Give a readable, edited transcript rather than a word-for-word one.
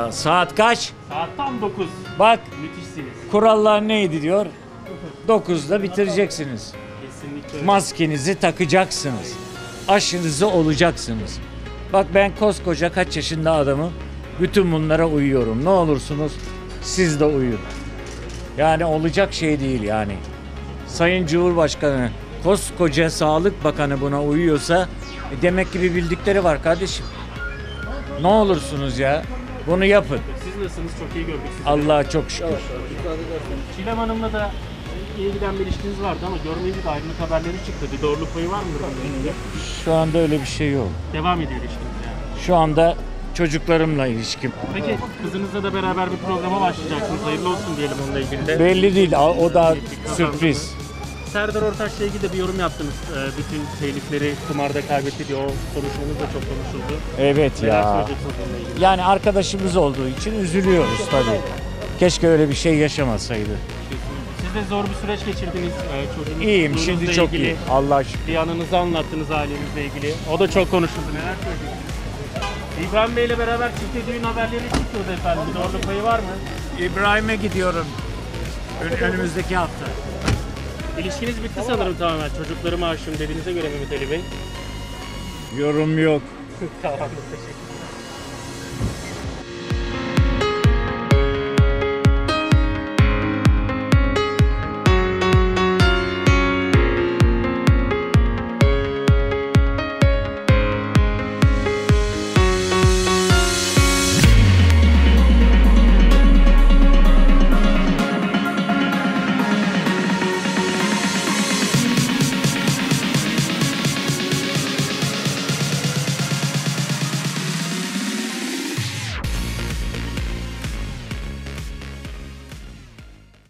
Maşallah. Saat kaç? Saat tam 9. Bak, Müthişsiniz. kurallar neydi diyor? 9'da bitireceksiniz. Kesinlikle öyle. Maskenizi takacaksınız. Aşınızı olacaksınız. Bak ben koskoca kaç yaşında adamım. Bütün bunlara uyuyorum. Ne olursunuz siz de uyun. Yani olacak şey değil yani. Sayın Cumhurbaşkanı, koskoca Sağlık Bakanı buna uyuyorsa demek ki bir bildikleri var kardeşim. Ne olursunuz ya. Bunu yapın. Siz nasılsınız? Çok iyi gördük sizi. Allah'a çok şükür. Çiğdem Hanım'la da iyi giden bir ilişkiniz vardı ama görmeyince de ayrılık haberleri çıktı. Bir doğruluk payı var mıdır bunun ilgili? Şu anda öyle bir şey yok. Devam ediyor ilişkiniz yani. Şu anda çocuklarımla ilişkim. Peki kızınızla da beraber bir programa başlayacaksınız. Hayırlı olsun diyelim onunla ilgili de. Belli değil. O da sürpriz. Serdar Ortaç'la ilgili de bir yorum yaptınız. Bütün telifleri kumarda kaybetti diye o konuşmanız da çok konuşuldu. Evet Neler ya. söyleyeceksiniz onunla ilgili? Yani arkadaşımız olduğu için üzülüyoruz tabii. Keşke öyle bir şey yaşamasaydı. Siz de zor bir süreç geçirdiniz. Çocuğunuz, İyiyim, çocuğunuzla şimdi çok ilgili. iyi. Allah'a şükür. Bir anınızı anlattınız ailenizle ilgili. O da çok konuşuldu. Neler söyleyeceksiniz? İbrahim Bey ile beraber çifte düğün haberleri çıkıyordu efendim. Bir doğruluk payı var mı? İbrahim'e gidiyorum. Önümüzdeki hafta. İlişkiniz bitti sanırım tamamen. Çocuklarıma aşığım dediğinize göre Mehmet Ali Bey. Yorum yok. Tamamdır, teşekkür